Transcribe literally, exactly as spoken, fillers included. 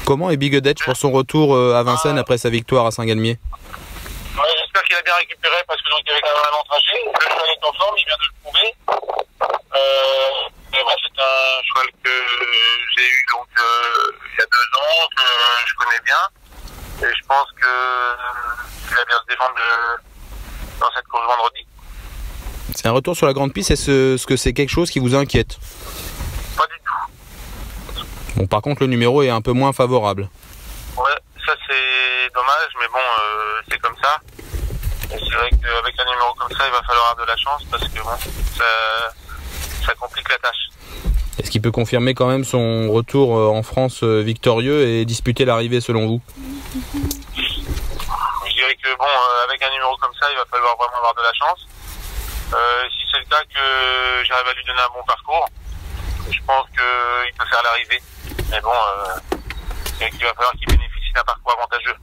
Comment est Big Edge pour son retour à Vincennes après sa victoire à Saint-Galmier? Ouais, j'espère qu'il a bien récupéré parce que donc il y avait quand même un long trajet. Le cheval est en forme, il vient de le prouver. Euh, ouais, c'est un cheval que j'ai eu donc euh, il y a deux ans, que je connais bien. Et je pense que il va bien se défendre de, dans cette course vendredi. C'est un retour sur la grande piste, est-ce -ce que c'est quelque chose qui vous inquiète? Pas du tout. Bon, par contre, le numéro est un peu moins favorable. Ouais, ça c'est dommage, mais bon, euh, c'est comme ça. Et c'est vrai qu'avec un numéro comme ça, il va falloir avoir de la chance parce que bon, ça, ça complique la tâche. Est-ce qu'il peut confirmer quand même son retour en France victorieux et disputer l'arrivée selon vous? Je dirais que bon, euh, avec un numéro comme ça, il va falloir vraiment avoir de la chance. Euh, si c'est le cas que j'arrive à lui donner un bon parcours, je pense qu'il peut faire l'arrivée. Mais bon, euh, il va falloir qu'il bénéficie d'un parcours avantageux.